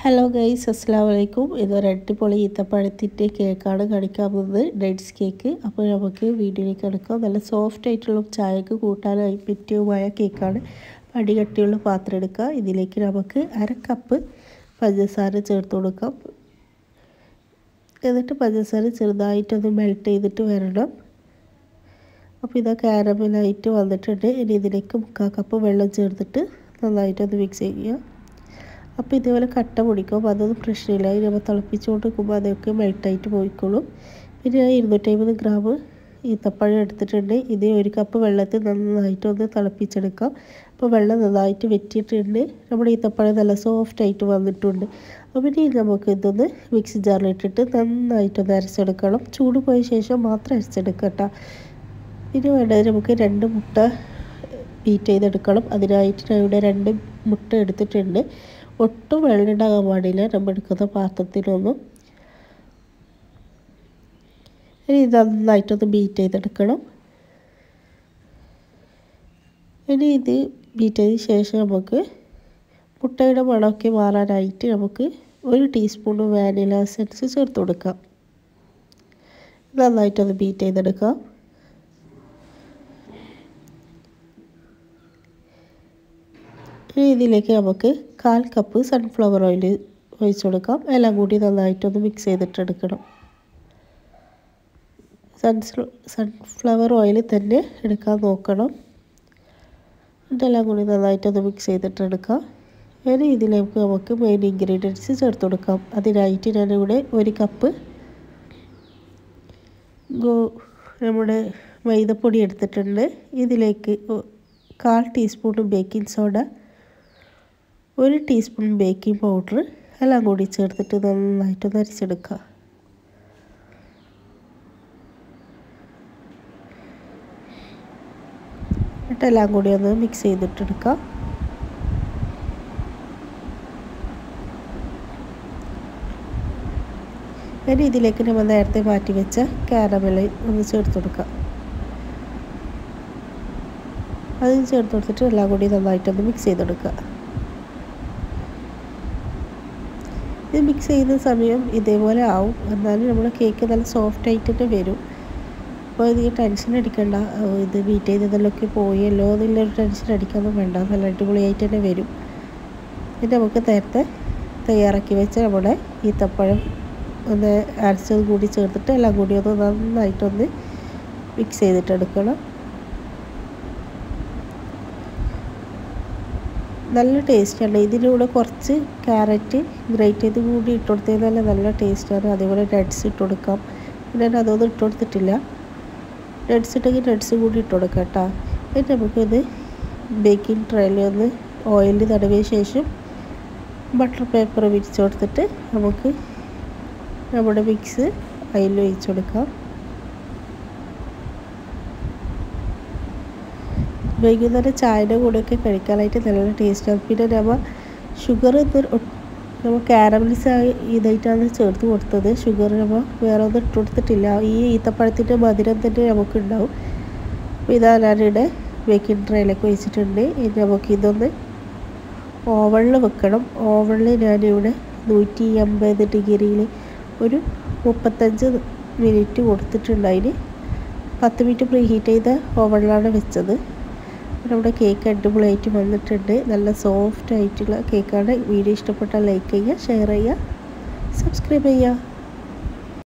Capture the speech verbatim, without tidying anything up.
Hello guys, അസ്സലാമു അലൈക്കും. ഇതൊരു അടിപൊളി ഈത്തപ്പഴത്തിൻ്റെ കേക്കാണ് കാണിക്കാൻ പോകുന്നത്, ഡേറ്റ്സ് കേക്ക്. അപ്പോൾ നമുക്ക് വീഡിയോയിലേക്ക് എടുക്കാം. നല്ല സോഫ്റ്റ് ആയിട്ടുള്ള ചായക്ക് കൂട്ടാനായി പറ്റിയതുമായ കേക്കാണ്. അടികട്ടിയുള്ള പാത്രം എടുക്കുക. ഇതിലേക്ക് നമുക്ക് അര കപ്പ് പഞ്ചസാര ചേർത്ത് കൊടുക്കാം. എന്നിട്ട് പഞ്ചസാര ചെറുതായിട്ടൊന്ന് മെൽറ്റ് ചെയ്തിട്ട് വരണം. അപ്പോൾ ഇതാ കാരമലായിട്ട് വന്നിട്ടുണ്ട്. ഇനി ഇതിലേക്ക് മുക്കാൽ കപ്പ് വെള്ളം ചേർത്തിട്ട് നന്നായിട്ടൊന്ന് മിക്സ് ചെയ്യുക. അപ്പോൾ ഇതേപോലെ കട്ട പൊടിക്കും, അതൊന്നും പ്രശ്നമില്ല. ഇനി നമ്മൾ തിളപ്പിച്ചുകൊണ്ട് നിൽക്കുമ്പോൾ അതൊക്കെ മെൽട്ടായിട്ട് പോയിക്കോളും. പിന്നെ ഞാൻ ഇരുന്നൂറ്റമ്പത് ഗ്രാം ഈത്തപ്പഴം എടുത്തിട്ടുണ്ട്. ഇത് ഒരു കപ്പ് വെള്ളത്തിൽ നന്നായിട്ടൊന്ന് തിളപ്പിച്ചെടുക്കാം. അപ്പോൾ വെള്ളം നന്നായിട്ട് വെറ്റിയിട്ടുണ്ട്. നമ്മുടെ ഈത്തപ്പഴം നല്ല സോഫ്റ്റായിട്ട് വന്നിട്ടുണ്ട്. അപ്പോൾ ഇനി നമുക്ക് ഇതൊന്ന് മിക്സി ജാറിലിട്ടിട്ട് നന്നായിട്ടൊന്ന് അരച്ചെടുക്കണം. ചൂട് പോയ ശേഷം മാത്രം അരച്ചെടുക്കാം കേട്ടോ. ഇനി വേണ്ടത് നമുക്ക് രണ്ട് മുട്ട ബീറ്റ് ചെയ്തെടുക്കണം. അതിനായിട്ട് ഞാൻ ഇവിടെ രണ്ട് മുട്ട എടുത്തിട്ടുണ്ട്. ഒട്ടും വെള്ളം ഉണ്ടാകാൻ പാടില്ല നമ്മൾ എടുക്കുന്ന പാത്രത്തിലൊന്നും. ഇനി ഇത് നന്നായിട്ടൊന്ന് ബീറ്റ് ചെയ്തെടുക്കണം. ഇനി ഇത് ബീറ്റ് ചെയ്തതിന് ശേഷം നമുക്ക് മുട്ടയുടെ മണമൊക്കെ മാറാനായിട്ട് നമുക്ക് ഒരു ടീസ്പൂൺ വാനില എസൻസ് ചേർത്ത് കൊടുക്കാം. നന്നായിട്ടൊന്ന് ബീറ്റ് ചെയ്തെടുക്കാം. ഇനി ഇതിലേക്ക് നമുക്ക് കാൽ കപ്പ് സൺഫ്ലവർ ഓയിൽ ഒഴിച്ച് കൊടുക്കാം. എല്ലാം കൂടി നന്നായിട്ടൊന്ന് മിക്സ് ചെയ്തിട്ടെടുക്കണം. സൺസ് സൺഫ്ലവർ ഓയിൽ തന്നെ എടുക്കാൻ നോക്കണം. ഇതെല്ലാം കൂടി നന്നായിട്ടൊന്ന് മിക്സ് ചെയ്തിട്ടെടുക്കാം. ഇനി ഇതിലേക്ക് നമുക്ക് മെയിൻ ഇൻഗ്രീഡിയൻസ് ചേർത്ത് കൊടുക്കാം. അതിനായിട്ട് ഞാനിവിടെ ഒരു കപ്പ് ഗോ നമ്മുടെ മൈദപ്പൊടി എടുത്തിട്ടുണ്ട്. ഇതിലേക്ക് കാൽ ടീസ്പൂൺ ബേക്കിംഗ് സോഡ, ഒരു ടീസ്പൂൺ ബേക്കിംഗ് പൗഡർ എല്ലാം കൂടി ചേർത്തിട്ട് നന്നായിട്ടൊന്ന് അരച്ചെടുക്കുക. എന്നിട്ടെല്ലാം കൂടി ഒന്ന് മിക്സ് ചെയ്തിട്ടെടുക്കാം. ഇനി ഇതിലേക്ക് നമ്മൾ നേരത്തെ മാറ്റി വെച്ച കാരമൽ ഒന്ന് ചേർത്ത് കൊടുക്കാം. അത് ചേർത്ത് കൊടുത്തിട്ട് എല്ലാം കൂടി നന്നായിട്ടൊന്ന് മിക്സ് ചെയ്തെടുക്കുക. ഇത് മിക്സ് ചെയ്യുന്ന സമയം ഇതേപോലെ ആവും, എന്നാലും നമ്മുടെ കേക്ക് നല്ല സോഫ്റ്റ് ആയിട്ട് തന്നെ വരും. അപ്പോൾ ഇത് ടെൻഷൻ അടിക്കണ്ട, ഇത് ബീറ്റ് ചെയ്തതെല്ലൊക്കെ പോയല്ലോ എന്നുള്ളൊരു ടെൻഷൻ അടിക്കാനൊന്നും വേണ്ട. നല്ല അടിപൊളിയായിട്ട് തന്നെ വരും. ഇത് നമുക്ക് നേരത്തെ തയ്യാറാക്കി വെച്ച നമ്മുടെ ഈത്തപ്പഴം ഒന്ന് അരച്ചത് കൂടി ചേർത്തിട്ട് എല്ലാം കൂടി ഒന്ന് നന്നായിട്ടൊന്ന് മിക്സ് ചെയ്തിട്ടെടുക്കണം. നല്ല ടേസ്റ്റാണ്. ഇതിലൂടെ കുറച്ച് ക്യാരറ്റ് ഗ്രേറ്റ് ചെയ്ത് കൂടി ഇട്ട് കൊടുത്തതിനാൽ നല്ല ടേസ്റ്റാണ്. അതേപോലെ നട്ട്സ് ഇട്ട് കൊടുക്കാം. പിന്നെ ഞാൻ അതൊന്നും ഇട്ട് കൊടുത്തിട്ടില്ല. നട്ട്സ് ഇട്ടെങ്കിൽ നട്ട്സ് കൂടി ഇട്ട് കൊടുക്കാം കേട്ടോ. എന്നിട്ട് നമുക്കിത് ബേക്കിംഗ് ട്രേയിൽ ഒന്ന് ഓയിൽ തടവിയ ശേഷം ബട്ടർ പേപ്പർ വിരിച്ച് കൊടുത്തിട്ട് നമുക്ക് നമ്മുടെ മിക്സ് അതിൽ ഒഴിച്ച് കൊടുക്കാം. വൈകുന്നേരം ചായയുടെ കൂടെയൊക്കെ കഴിക്കാനായിട്ട് നല്ല ടേസ്റ്റാണ്. പിന്നെ നമ്മൾ ഷുഗർ നമ്മൾ കാരമലൈസ് ഇതായിട്ടാണ് ചേർത്ത് കൊടുത്തത്. ഷുഗർ നമ്മൾ വേറെ ഒന്നും ഇട്ട് കൊടുത്തിട്ടില്ല. ഈ ഈത്തപ്പഴത്തിൻ്റെ മധുരം തന്നെ നമുക്കുണ്ടാവും. അപ്പോൾ ഇതാ ഞാനിവിടെ ബേക്കിംഗ് ട്രേയിലേക്ക് വെച്ചിട്ടുണ്ട്. ഇനി നമുക്ക് ഇതൊന്ന് ഓവണിൽ വെക്കണം. ഓവണിൽ ഞാനിവിടെ നൂറ്റി എൺപത് ഡിഗ്രിയിൽ ഒരു മുപ്പത്തഞ്ച് മിനിറ്റ് കൊടുത്തിട്ടുണ്ട്. അതിന് പത്ത് മിനിറ്റ് പ്രീ ഹീറ്റ് ചെയ്ത ഓവണിലാണ് വെച്ചത്. നമ്മുടെ കേക്ക് അടിപൊളിയായിട്ട് വന്നിട്ടുണ്ട്. നല്ല സോഫ്റ്റ് ആയിട്ടുള്ള കേക്കാണ്. വീഡിയോ ഇഷ്ടപ്പെട്ടാൽ ലൈക്ക് ചെയ്യുക, ഷെയർ ചെയ്യുക, സബ്സ്ക്രൈബ് ചെയ്യുക.